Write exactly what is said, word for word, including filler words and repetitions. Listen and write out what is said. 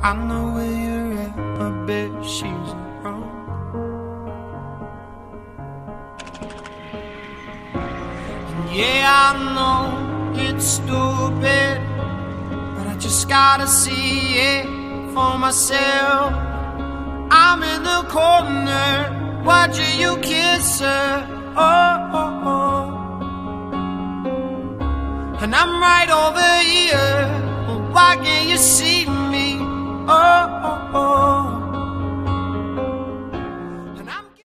I know where you're at, I bet she's wrong. And yeah, I know it's stupid, but I just gotta see it for myself. I'm in the corner watching you kiss her, oh, oh, oh. And I'm right over here, well, why can't you see me? Oh, oh, oh.